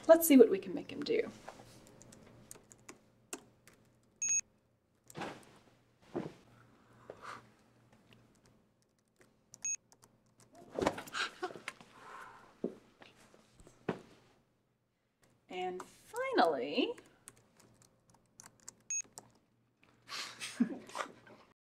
let's see what we can make him do. And finally,